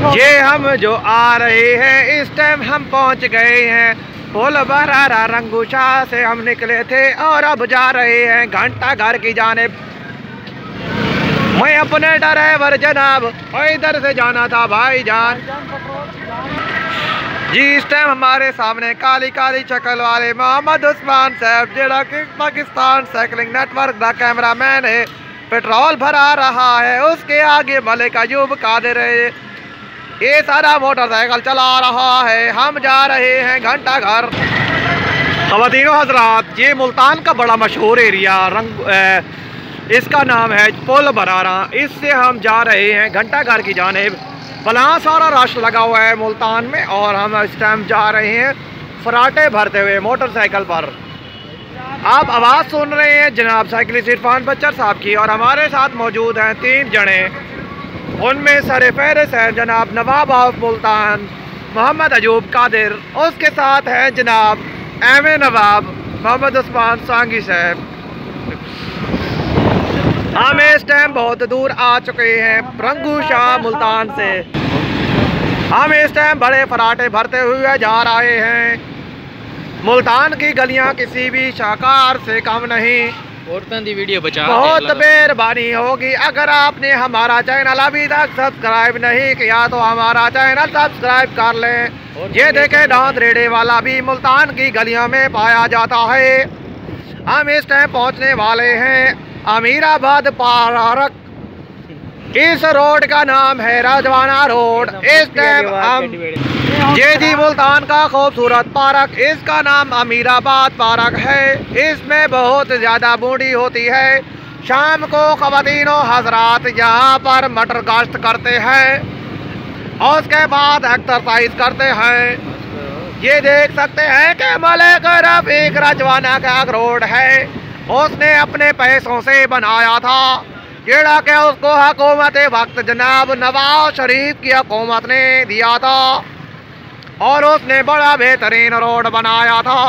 ये हम जो आ रहे हैं इस टाइम हम पहुंच गए हैं पुल बरारा रंगूचा से हम निकले थे और अब जा रहे हैं घंटा घर की जानिब। मैं अपने ड्राइवर जनाब और इधर से जाना था भाईजान जी। इस टाइम हमारे सामने काली काली शक्ल वाले मोहम्मद उस्मान साहब जेड़ा कि पाकिस्तान साइकिलिंग नेटवर्क का कैमरामैन है, पेट्रोल भरा रहा है। उसके आगे मलिक अयूब कादिर है, ये सारा मोटरसाइकिल चला रहा है। हम जा रहे हैं घंटा घर। ख़वातीनो हज़रात, ये मुल्तान का बड़ा मशहूर एरिया इसका नाम है पुल बरारा। इससे हम जा रहे हैं घंटा घर की जानिब। भला सारा रश लगा हुआ है मुल्तान में और हम इस टाइम जा रहे हैं फराटे भरते हुए मोटरसाइकिल पर। आप आवाज़ सुन रहे हैं जनाब साइकिलिस्ट इरफान बच्चर साहब की और हमारे साथ मौजूद हैं 3 जने। उनमें सर फहरिस्त है जनाब नवाब ऑफ मुल्तान मोहम्मद अयूब कादिर, उसके साथ है जनाब एम नवाब मोहम्मद उस्मान सांगी साहब। हम इस टाइम बहुत दूर आ चुके हैं रंगूचा मुल्तान से। हम इस टाइम बड़े फराटे भरते हुए जा रहे हैं। मुल्तान की गलियां किसी भी शाहकार से कम नहीं। वीडियो बचा बहुत मेहरबानी होगी अगर आपने हमारा चैनल अभी तक सब्सक्राइब नहीं किया तो हमारा चैनल सब्सक्राइब कर लें। ये देखें दांत रेड़े वाला भी मुल्तान की गलियों में पाया जाता है। हम इस टाइम पहुंचने वाले हैं अमीराबाद पार्क। इस रोड का नाम है राजवाना रोड। इस टाइम हम जी मुल्तान का खूबसूरत पार्क, इसका नाम अमीराबाद पार्क है। इसमें बहुत ज़्यादा बूढ़ी होती है। शाम को ख़वातीनो हज़रात यहाँ पर मटर काश्त करते हैं और उसके बाद एक्सरसाइज करते हैं। ये देख सकते हैं कि मलिक रफीक राजवाना का रोड है, उसने अपने पैसों से बनाया था, जेड़ा के उसको हुकूमत वक्त जनाब नवाज शरीफ की हुकूमत ने दिया था और उसने बड़ा बेहतरीन रोड बनाया था।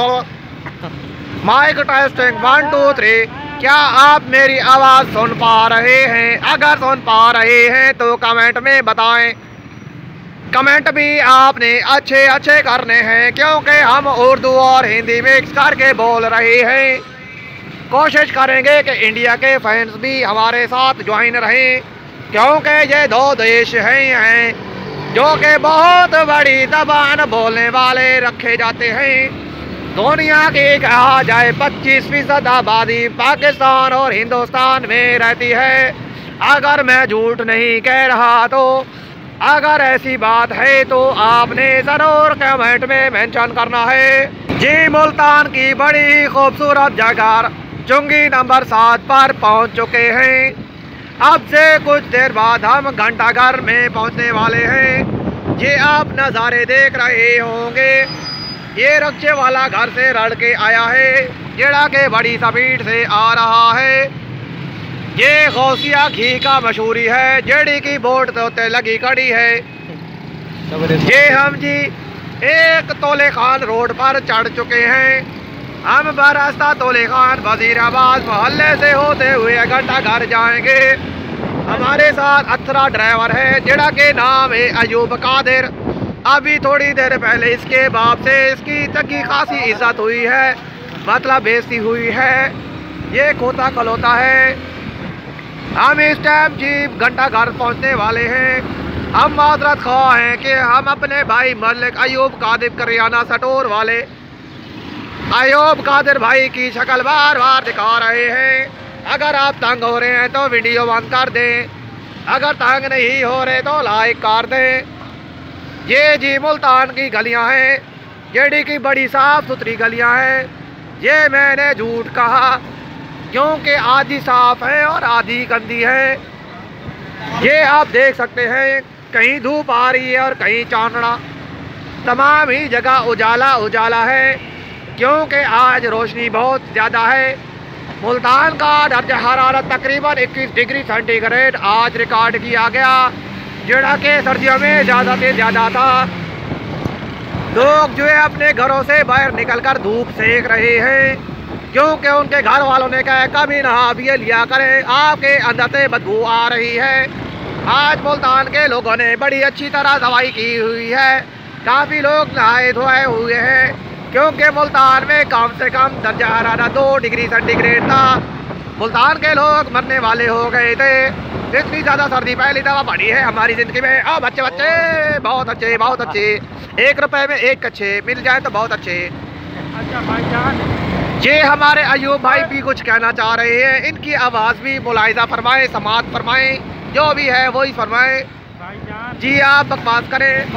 Mike testing 1 2 3। क्या आप मेरी आवाज़ सुन पा रहे हैं? अगर सुन पा रहे हैं तो कमेंट में बताएं। कमेंट भी आपने अच्छे अच्छे करने हैं क्योंकि हम उर्दू और हिंदी मिक्स करके बोल रहे हैं। कोशिश करेंगे कि इंडिया के फैंस भी हमारे साथ ज्वाइन रहें क्योंकि ये 2 देश हैं जो कि बहुत बड़ी ज़बान बोलने वाले रखे जाते हैं। दुनिया की कहा जाए 25% आबादी पाकिस्तान और हिंदुस्तान में रहती है। अगर मैं झूठ नहीं कह रहा तो अगर ऐसी बात है तो आपने ज़रूर कमेंट में मेंशन करना है। जी मुल्तान की बड़ी खूबसूरत जगह चुंगी नंबर 7 पर पहुंच चुके हैं। अब से कुछ देर बाद हम घंटा घर में पहुंचने वाले हैं। ये आप नज़ारे देख रहे होंगे, ये रक्शे वाला घर से रड़ के आया है, जेड़ा के बड़ी स्पीड से आ रहा है। ये गौसिया घी का मशहूरी है, जेड़ी की बोट तो लगी खड़ी है। ये हम जी 1 तोले खान रोड पर चढ़ चुके हैं। हम बरास्ता तोले खान वजीराबाद मोहल्ले से होते हुए घंटा घर जाएंगे। हमारे साथ अथरा ड्राइवर है जेड़ा के नाम है अयूब कादिर। अभी थोड़ी देर पहले इसके बाप से इसकी तकी खासी इज्जत हुई है, मतलब बेइज्जती हुई है। ये खोता खलोता है। हम इस टाइम जी घंटा घर पहुंचने वाले हैं। हम माजरत ख्वाह हैं कि हम अपने भाई मलिक अयूब कादिर करियाना स्टोर वाले अयूब कादिर भाई की शक्ल बार बार दिखा रहे हैं। अगर आप तंग हो रहे हैं तो वीडियो बंद कर दें, अगर तंग नहीं हो रहे तो लाइक कर दें। ये जी मुल्तान की गलियां हैं, जेडी की बड़ी साफ़ सुथरी गलियां हैं। ये मैंने झूठ कहा क्योंकि आधी साफ़ है और आधी गंदी है। ये आप देख सकते हैं कहीं धूप आ रही है और कहीं चांदना। तमाम ही जगह उजाला उजाला है क्योंकि आज रोशनी बहुत ज़्यादा है। मुल्तान का दर्जा हरारत तकरीबन 21 डिग्री सेंटीग्रेड आज रिकॉर्ड किया गया, जेड़ा के सर्दियों में ज़्यादा से ज़्यादा था। लोग जो है अपने घरों से बाहर निकलकर धूप सेक रहे हैं क्योंकि उनके घर वालों ने कहा कभी नहा भी लिया करें, आपके अंदर से बदबू आ रही है। आज मुल्तान के लोगों ने बड़ी अच्छी तरह सफाई की हुई है। काफ़ी लोग नहाए धोए हुए हैं, क्योंकि मुल्तान में कम से कम दर्जा हरारत 2 डिग्री सेंटीग्रेड था। मुल्तान के लोग मरने वाले हो गए थे। इतनी ज़्यादा सर्दी पहली दफ़ा पड़ी है हमारी ज़िंदगी में। अब बच्चे बहुत अच्छे बहुत अच्छे। 1 रुपए में 1 कच्छे मिल जाए तो बहुत अच्छे। अच्छा भाईजान, ये हमारे अयूब भाई भी कुछ कहना चाह रहे हैं। इनकी आवाज़ भी मुलाहिजा फरमाएं, समात फरमाएं, जो भी है वही फरमाएं। भाईजान जी आप बकवास करें।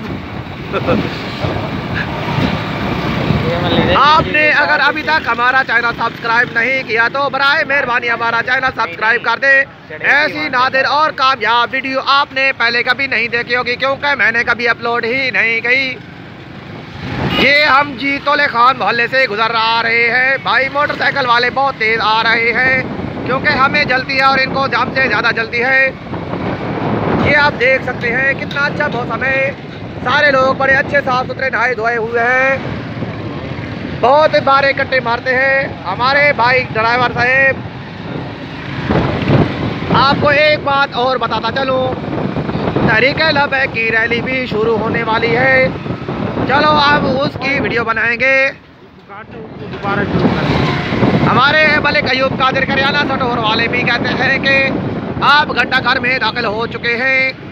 आपने अगर अभी तक हमारा चैनल सब्सक्राइब नहीं किया तो बराए मेहरबानी हमारा चैनल सब्सक्राइब कर दें। ऐसी नादिर और कामयाब वीडियो आपने पहले कभी नहीं देखी होगी, क्योंकि मैंने कभी अपलोड ही नहीं की। ये हम जीतोले खान मोहल्ले से गुजर आ रहे हैं। भाई मोटरसाइकिल वाले बहुत तेज़ आ रहे हैं, क्योंकि हमें जलती है और इनको जाम से ज़्यादा जलती है। ये आप देख सकते हैं कितना अच्छा मौसम है। सारे लोग बड़े अच्छे साफ सुथरे नहाए धोए हुए हैं। बहुत बारे कट्टे मारते हैं हमारे भाई ड्राइवर साहब। आपको एक बात और बताता चलूं, तहरीक-ए लबैक की रैली भी शुरू होने वाली है। चलो अब उसकी वीडियो बनाएंगे। दोबारा शुरू करें। हमारे मलिक अयूब कादिर करियाना स्टोर वाले भी कहते हैं कि आप घंटा घर में दाखिल हो चुके हैं।